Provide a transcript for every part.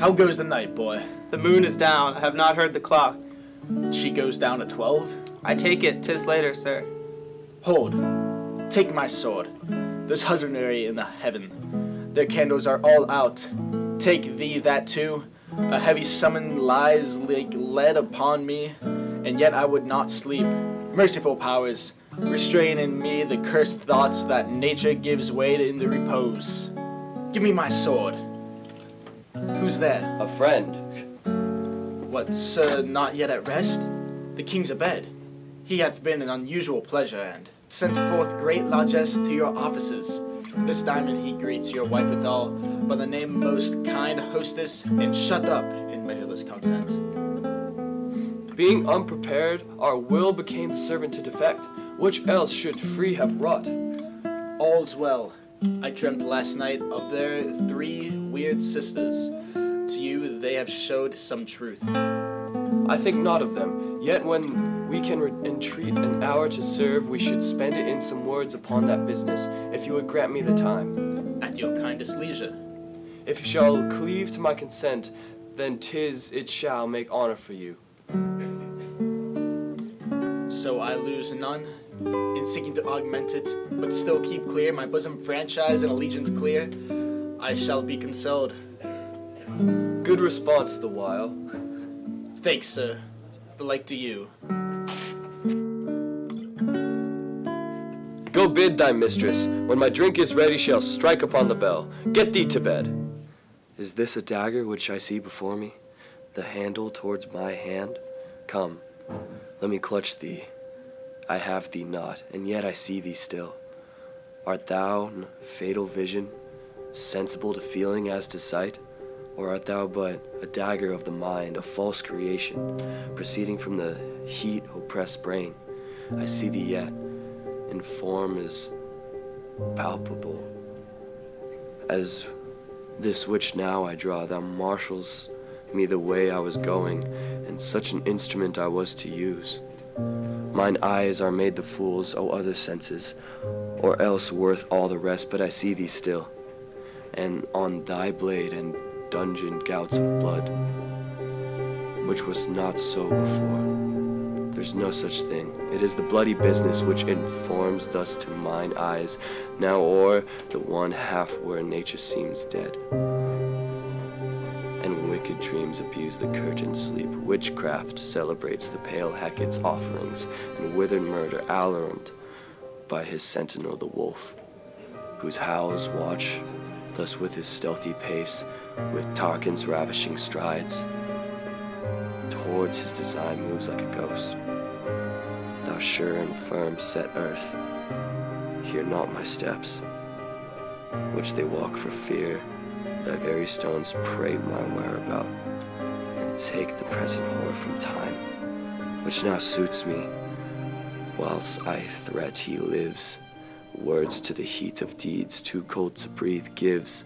How goes the night, boy? The moon is down. I have not heard the clock. She goes down at 12? I take it, 'tis later, sir. Hold. Take my sword. There's husbandry in the heaven. Their candles are all out. Take thee that too. A heavy summon lies like lead upon me, and yet I would not sleep. Merciful powers, restrain in me the cursed thoughts that nature gives way to in the repose. Give me my sword. Who's there? A friend. What, sir, not yet at rest? The king's abed. He hath been an unusual pleasure, and sent forth great largesse to your offices. This diamond he greets your wife withal, by the name most kind hostess, and shut up in measureless content. Being unprepared, our will became the servant to defect, which else should free have wrought. All's well. I dreamt last night of their 3 weird sisters. To you they have showed some truth. I think not of them, yet when we can entreat an hour to serve, we should spend it in some words upon that business, if you would grant me the time. At your kindest leisure. If you shall cleave to my consent, then 'tis it shall make honor for you. So I lose none in seeking to augment it, but still keep clear my bosom franchise and allegiance clear. I shall be consoled. Good response the while. Thanks, sir. The like to you. Go bid thy mistress, when my drink is ready, shall strike upon the bell. Get thee to bed. Is this a dagger which I see before me? The handle towards my hand? Come, let me clutch thee. I have thee not, and yet I see thee still. Art thou fatal vision, sensible to feeling as to sight? Or art thou but a dagger of the mind, a false creation, proceeding from the heat-oppressed brain? I see thee yet, in form is palpable. As this which now I draw, thou marshals me the way I was going, and such an instrument I was to use. Mine eyes are made the fools, O other senses, or else worth all the rest, but I see thee still, and on thy blade and dungeon gouts of blood, which was not so before. There's no such thing. It is the bloody business which informs thus to mine eyes, now o'er the one half where nature seems dead. And wicked dreams abuse the curtained sleep. Witchcraft celebrates the pale Hecate's offerings, and withered murder alarmed by his sentinel the wolf, whose howls watch thus with his stealthy pace, with Tarquin's ravishing strides. Towards his design moves like a ghost. Thou sure and firm set earth, hear not my steps, which they walk for fear. Thy very stones pray my whereabout, and take the present horror from time, which now suits me, whilst I threat he lives. Words to the heat of deeds too cold to breathe gives.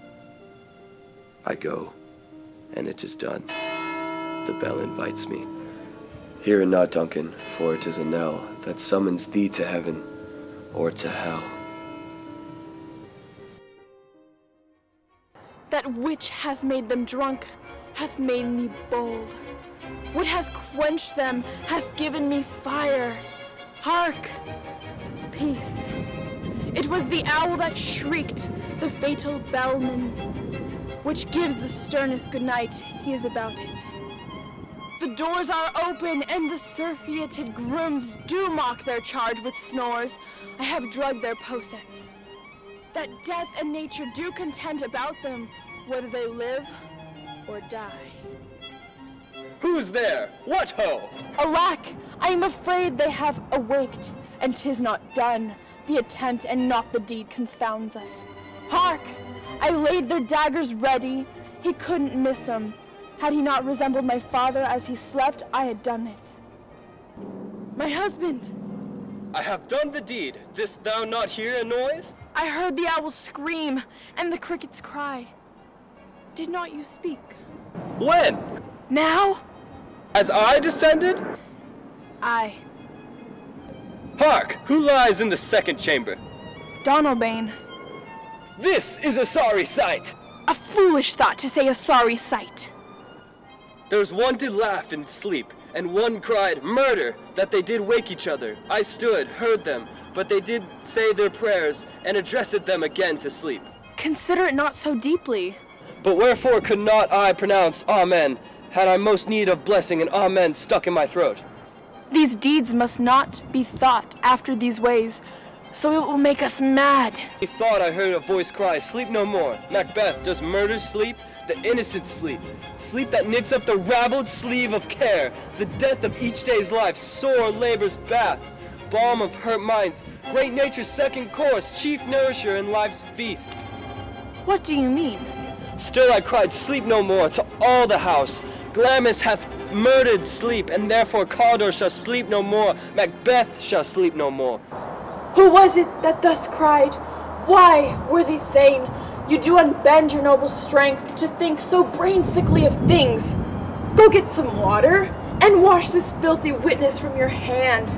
I go, and it is done. The bell invites me. Hear it not, Duncan, for it is a knell that summons thee to heaven or to hell. That which hath made them drunk hath made me bold. What hath quenched them hath given me fire. Hark! Peace. It was the owl that shrieked, the fatal bellman, which gives the sternest good night. He is about it. The doors are open, and the surfeited grooms do mock their charge with snores. I have drugged their posets. That death and nature do contend about them, whether they live or die. Who's there? What ho? Alack, I am afraid they have awaked, and 'tis not done. The attempt and not the deed confounds us. Hark! I laid their daggers ready. He couldn't miss 'em. Had he not resembled my father as he slept, I had done it. My husband! I have done the deed. Didst thou not hear a noise? I heard the owl scream and the crickets cry. Did not you speak? When? Now? As I descended? Aye. Hark! Who lies in the second chamber? Donalbain. This is a sorry sight! A foolish thought to say a sorry sight. There's one did laugh in sleep, and one cried, "Murder!" that they did wake each other. I stood, heard them, but they did say their prayers, and addressed them again to sleep. Consider it not so deeply. But wherefore could not I pronounce Amen, had I most need of blessing and Amen stuck in my throat? These deeds must not be thought after these ways, so it will make us mad. I thought I heard a voice cry, "Sleep no more." Macbeth, does murder sleep? The innocent sleep. Sleep that knits up the raveled sleeve of care. The death of each day's life, sore labor's bath. Balm of hurt minds, great nature's second course, chief nourisher in life's feast. What do you mean? Still I cried, "Sleep no more," to all the house. Glamis hath murdered sleep, and therefore Cawdor shall sleep no more. Macbeth shall sleep no more. Who was it that thus cried? Why, worthy Thane, you do unbend your noble strength to think so brain-sickly of things. Go get some water, and wash this filthy witness from your hand.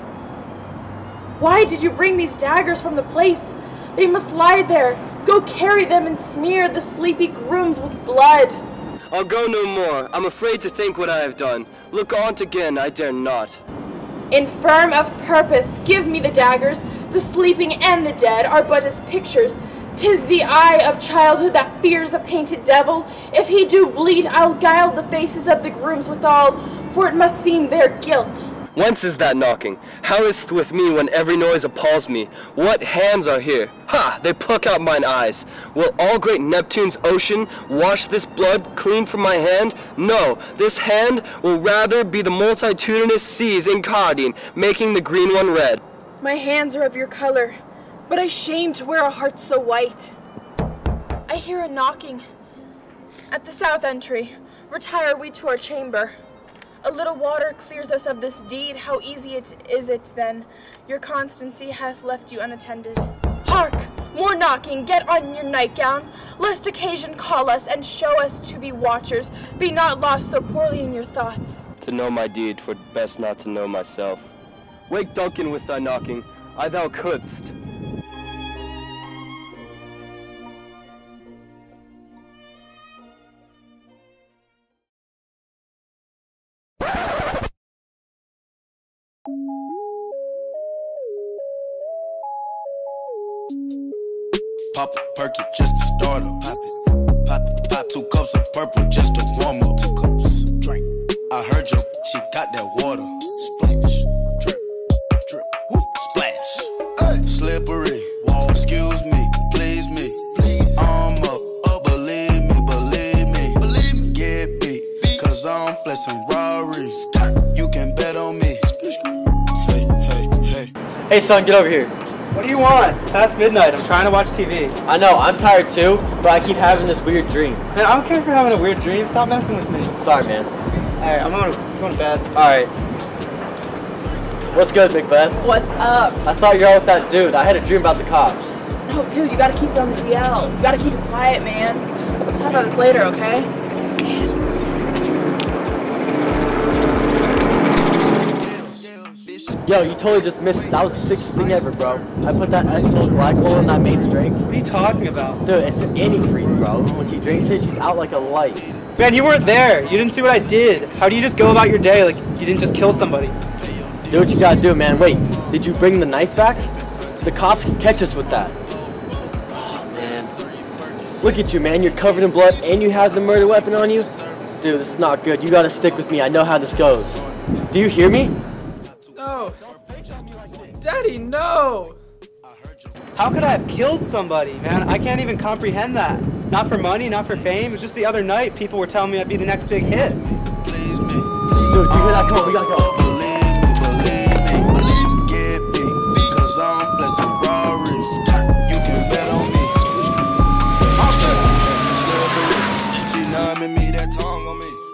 Why did you bring these daggers from the place? They must lie there. Go carry them and smear the sleepy grooms with blood. I'll go no more. I'm afraid to think what I have done. Look on't again, I dare not. Infirm of purpose, give me the daggers. The sleeping and the dead are but as pictures. 'Tis the eye of childhood that fears a painted devil. If he do bleed, I'll guile the faces of the grooms withal, for it must seem their guilt. Whence is that knocking? How is't with me when every noise appalls me? What hands are here? Ha! They pluck out mine eyes. Will all great Neptune's ocean wash this blood clean from my hand? No, this hand will rather be the multitudinous seas incardine, making the green one red. My hands are of your color, but I shame to wear a heart so white. I hear a knocking. At the south entry, retire we to our chamber. A little water clears us of this deed. How easy it is then. Your constancy hath left you unattended. Hark! More knocking. Get on your nightgown, lest occasion call us and show us to be watchers. Be not lost so poorly in your thoughts. To know my deed, 'twere best not to know myself. Wake Duncan with thy knocking, I thou couldst. Pop a perky just to start up. Pop 2 cups of purple just to warm up. 2 cups, drink. I heard you, she got that water. Splash, drip, drip, woo, splash. Hey. Slippery, wall. Excuse me, please me. Please. I'm up, believe me. Get beat, cause I'm flexing Rarries. You can bet on me. Hey. Hey son, get over here. What do you want? It's past midnight. I'm trying to watch TV. I know, I'm tired too, but I keep having this weird dream. Man, I don't care if you're having a weird dream. Stop messing with me. Sorry, man. Alright, I'm going to bed. Alright. What's good, Macbeth? What's up? I thought you were out with that dude. I had a dream about the cops. No, dude, you gotta keep it on the DL. You gotta keep it quiet, man. We'll talk about this later, okay? Yo, you totally just missed it. That was the sickest thing ever, bro. I put that excellent black hole in that mate's drink. What are you talking about? Dude, it's an antifreeze, bro. When she drinks it, she's out like a light. Man, you weren't there. You didn't see what I did. How do you just go about your day like you didn't just kill somebody? Do what you gotta do, man. Wait, did you bring the knife back? The cops can catch us with that. Oh, man. Look at you, man. You're covered in blood and you have the murder weapon on you? Dude, this is not good. You gotta stick with me. I know how this goes. Do you hear me? No. Daddy, no! How could I have killed somebody, man? I can't even comprehend that. Not for money, not for fame. It was just the other night people were telling me I'd be the next big hit. Dude, you hear that? Come on, we gotta go. Believe me, get beat, cause I'm flexing Rarries. You can bet on me. All set. She numbing me, that tongue on me.